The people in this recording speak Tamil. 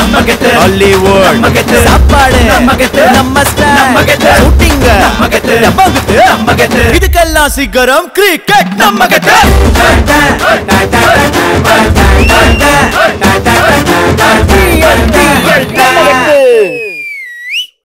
ஹாலிவுட் சாப்பாடு நம்ம ஸ்டைல் ஷூட்டிங் இதுக்கெல்லாம் சிகரம் கிரிக்கெட் நம்ம